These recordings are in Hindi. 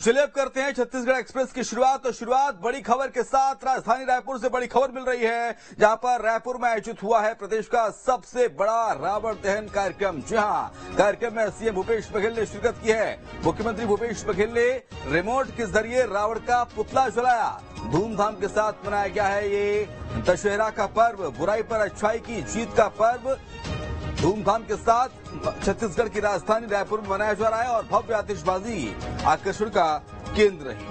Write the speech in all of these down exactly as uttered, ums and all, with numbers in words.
चलिए अब करते हैं छत्तीसगढ़ एक्सप्रेस की शुरुआत। तो शुरुआत बड़ी खबर के साथ राजधानी रायपुर से बड़ी खबर मिल रही है, जहां पर रायपुर में आयोजित हुआ है प्रदेश का सबसे बड़ा रावण दहन कार्यक्रम। जी हां, कार्यक्रम में सीएम भूपेश बघेल ने शिरकत की है। मुख्यमंत्री भूपेश बघेल ने रिमोट के जरिए रावण का पुतला जलाया। धूमधाम के साथ मनाया गया है ये दशहरा का पर्व, बुराई पर अच्छाई की जीत का पर्व। धूमधाम के साथ छत्तीसगढ़ की राजधानी रायपुर में मनाया जा रहा है और भव्य आतिशबाजी आकर्षण का केंद्र रही।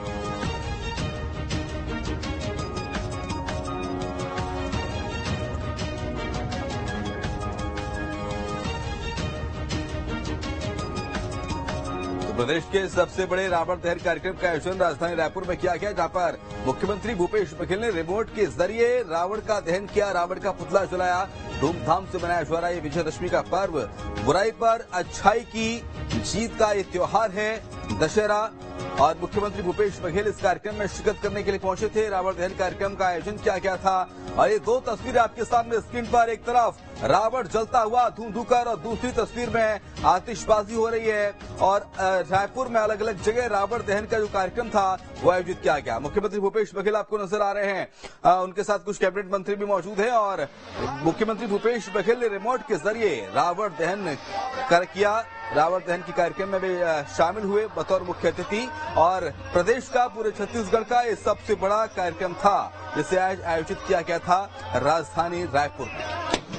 प्रदेश के सबसे बड़े रावण दहन कार्यक्रम का आयोजन राजधानी रायपुर में किया गया, जहां पर मुख्यमंत्री भूपेश बघेल ने रिमोट के जरिए रावण का दहन किया, रावण का पुतला जलाया। धूमधाम से मनाया जा रहा है ये विजयदशमी का पर्व, बुराई पर अच्छाई की जीत का ये त्योहार है दशहरा। और मुख्यमंत्री भूपेश बघेल इस कार्यक्रम में शिरकत करने के लिए पहुंचे थे। रावण दहन कार्यक्रम का आयोजन किया गया था और ये दो तस्वीरें आपके सामने स्क्रीन पर, एक तरफ रावण जलता हुआ धू धू कर और दूसरी तस्वीर में आतिशबाजी हो रही है। और रायपुर में अलग अलग जगह रावण दहन का जो कार्यक्रम था वो आयोजित किया गया। मुख्यमंत्री भूपेश बघेल आपको नजर आ रहे हैं, आ, उनके साथ कुछ कैबिनेट मंत्री भी मौजूद हैं और मुख्यमंत्री भूपेश बघेल ने रिमोट के जरिए रावण दहन कर किया। रावण दहन के कार्यक्रम में भी शामिल हुए बतौर मुख्य अतिथि और प्रदेश का, पूरे छत्तीसगढ़ का ये सबसे बड़ा कार्यक्रम था जिसे आज आयोजित किया गया था राजधानी रायपुर में।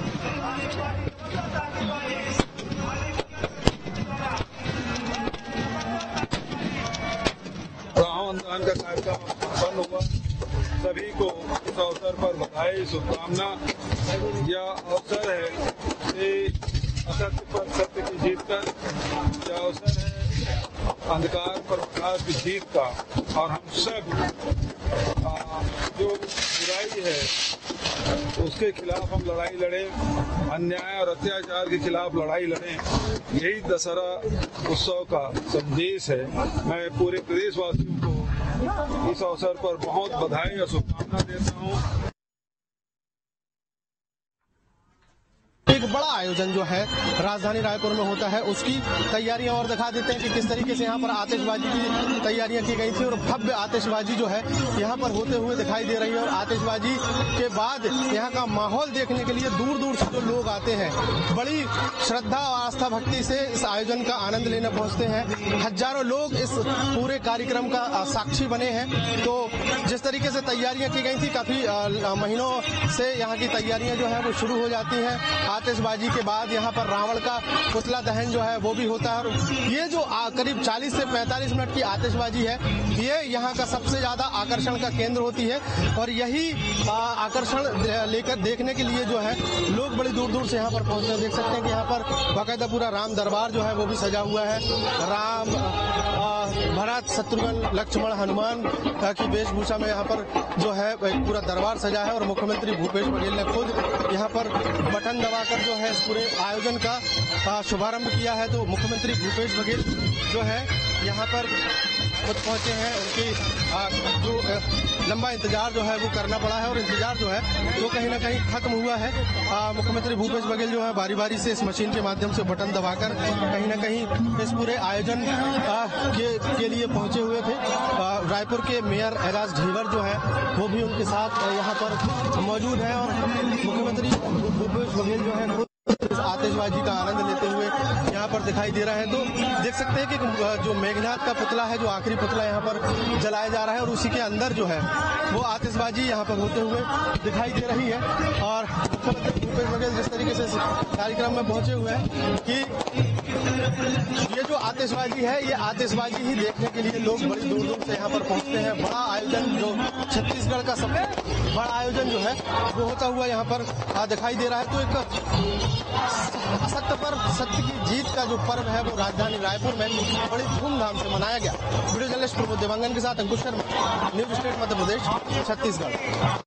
रावण दहन का कार्यक्रम संपन्न हुआ। सभी को इस अवसर पर बधाई, शुभकामना। यह अवसर है कि असत्य पर सत्य की जीत का, यह अवसर है अंधकार पर प्रकाश की जीत का। और हम सब जो बुराई है उसके खिलाफ हम लड़ाई लड़े, अन्याय और अत्याचार के खिलाफ लड़ाई लड़े। यही दशहरा उत्सव का संदेश है। मैं पूरे प्रदेशवासियों को इस अवसर पर बहुत बधाई और शुभकामना देता हूँ। एक बड़ा आयोजन जो है राजधानी रायपुर में होता है, उसकी तैयारियां और दिखा देते हैं कि किस तरीके से यहाँ पर आतिशबाजी की तैयारियां की गई थी और भव्य आतिशबाजी जो है यहाँ पर होते हुए दिखाई दे रही है। और आतिशबाजी के बाद यहाँ का माहौल देखने के लिए दूर दूर से जो लोग आते हैं, बड़ी श्रद्धा और आस्था भक्ति से इस आयोजन का आनंद लेने पहुंचते हैं। हजारों लोग इस पूरे कार्यक्रम का साक्षी बने हैं। तो जिस तरीके से तैयारियां की गई थी, काफी महीनों से यहाँ की तैयारियां जो है वो शुरू हो जाती हैं। आतिशबाजी के बाद यहाँ पर रावण का पुतला दहन जो है वो भी होता है। और ये जो करीब चालीस से पैंतालीस मिनट की आतिशबाजी है, ये यहाँ का सबसे ज्यादा आकर्षण का केंद्र होती है। और यही आकर्षण लेकर देखने के लिए जो है लोग बड़ी दूर दूर से यहाँ पर पहुंचते हैं। देख सकते हैं कि यहाँ पर बाकायदा पूरा राम दरबार जो है वो भी सजा हुआ है। राम, भरत, शत्रुघ्न, लक्ष्मण, हनुमान की वेशभूषा में यहाँ पर जो है पूरा दरबार सजा है। और मुख्यमंत्री भूपेश बघेल ने खुद यहाँ पर बटन दबाकर जो है इस पूरे आयोजन का शुभारंभ किया है। तो मुख्यमंत्री भूपेश बघेल जो है यहाँ पर खुद पहुंचे हैं। उनकी जो लंबा इंतजार जो है वो करना पड़ा है और इंतजार जो है वो कहीं ना कहीं खत्म हुआ है। मुख्यमंत्री भूपेश बघेल जो है बारी बारी से इस मशीन के माध्यम से बटन दबाकर कहीं ना कहीं इस पूरे आयोजन आ, के, के लिए पहुंचे हुए थे। आ, रायपुर के मेयर एजाज ढेबर जो है वो भी उनके साथ यहाँ पर मौजूद है। और मुख्यमंत्री भूपेश बघेल जो है आतिशबाजी का आनंद लेते हुए यहाँ पर दिखाई दे रहा है। तो देख सकते हैं कि जो मेघनाथ का पुतला है, जो आखिरी पुतला यहाँ पर जलाया जा रहा है और उसी के अंदर जो है वो आतिशबाजी यहाँ पर होते हुए दिखाई दे रही है। और मुख्यमंत्री भूपेश बघेल जिस तरीके से कार्यक्रम में पहुंचे हुए हैं कि ये जो आतिशबाजी है, ये आतिशबाजी ही देखने के लिए लोग बड़ी दूर दूर से यहाँ पर पहुंचते हैं। बड़ा आयोजन जो छत्तीसगढ़ का सबसे बड़ा आयोजन जो है वो होता हुआ यहाँ पर दिखाई दे रहा है। तो एक असत्य पर सत्य की जीत का जो पर्व है वो राजधानी रायपुर में बड़ी धूमधाम से मनाया गया। वीडियो जर्नलिस्ट प्रमोद देवांगन के साथ अंकुश शर्मा, न्यूज स्टेट मध्य प्रदेश, छत्तीसगढ़।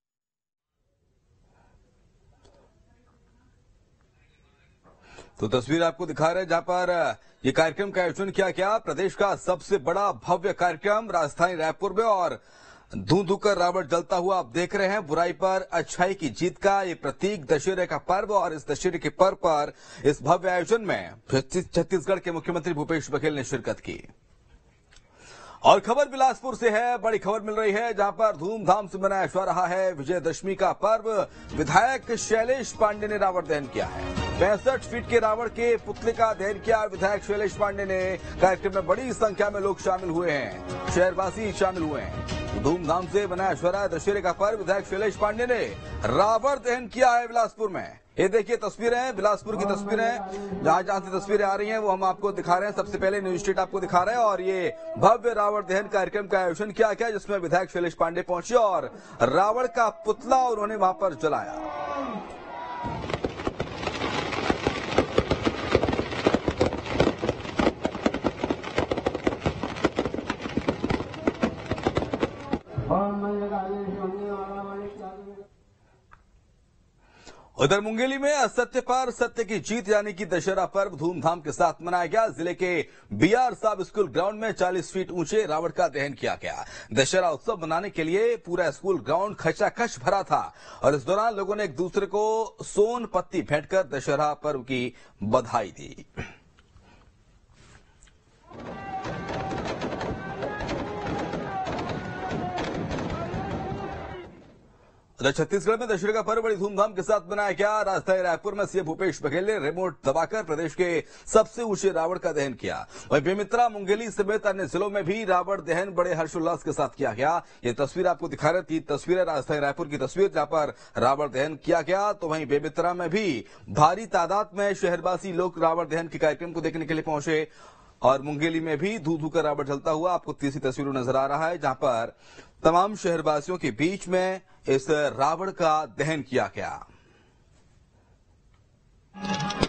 तो तस्वीर आपको दिखा रहे हैं जहां पर ये कार्यक्रम का आयोजन किया गया, प्रदेश का सबसे बड़ा भव्य कार्यक्रम राजधानी रायपुर में। और धू धू कर रावण जलता हुआ आप देख रहे हैं, बुराई पर अच्छाई की जीत का ये प्रतीक दशहरे का पर्व। और इस दशहरे के पर्व पर इस भव्य आयोजन में छत्तीसगढ़ के मुख्यमंत्री भूपेश बघेल ने शिरकत की। और खबर बिलासपुर से है। बड़ी खबर मिल रही है जहां पर धूमधाम से मनाया जा रहा है विजयदशमी का पर्व। विधायक शैलेश पांडे ने रावण दहन किया है। पैंसठ फीट के रावण के पुतले का दहन किया विधायक शैलेश पांडे ने। कार्यक्रम में बड़ी संख्या में लोग शामिल हुए हैं, शहरवासी शामिल हुए हैं। धूमधाम से मनाया जा रहा है दशहरे का पर्व। विधायक शैलेश पांडे ने रावण दहन किया है बिलासपुर में। ये देखिए तस्वीरें हैं, बिलासपुर की तस्वीरें, जहां जहां से तस्वीरें आ रही हैं वो हम आपको दिखा रहे हैं। सबसे पहले न्यूज स्टेट आपको दिखा रहे हैं और ये भव्य रावण दहन कार्यक्रम का आयोजन किया गया जिसमें विधायक शैलेश पांडे पहुंचे और रावण का पुतला उन्होंने वहां पर जलाया। उधर मुंगेली में असत्य पर सत्य की जीत यानी कि दशहरा पर्व धूमधाम के साथ मनाया गया। जिले के बीआर साब स्कूल ग्राउंड में चालीस फीट ऊंचे रावण का दहन किया गया। दशहरा उत्सव मनाने के लिए पूरा स्कूल ग्राउंड खचाखच भरा था और इस दौरान लोगों ने एक दूसरे को सोन पत्ती भेंटकर दशहरा पर्व की बधाई दी। उधर छत्तीसगढ़ में दशहरे का पर्व बड़ी धूमधाम के साथ मनाया गया। राजधानी रायपुर में सीएम भूपेश बघेल ने रिमोट दबाकर प्रदेश के सबसे ऊंचे रावण का दहन किया। वहीं बेमित्रा, मुंगेली समेत अन्य जिलों में भी रावण दहन बड़े हर्षोल्लास के साथ किया गया। ये तस्वीर आपको दिखा रही थी, तस्वीर है राजधानी रायपुर की तस्वीर जहां पर रावण दहन किया गया। तो वहीं बेमित्रा में भी भारी तादाद में शहरवासी लोग रावण दहन के कार्यक्रम को देखने के लिए पहुंचे और मुंगेली में भी धू धू कर रावण जलता हुआ आपको तीसरी तस्वीर नजर आ रहा है जहां पर तमाम शहरवासियों के बीच में इस रावण का दहन किया गया।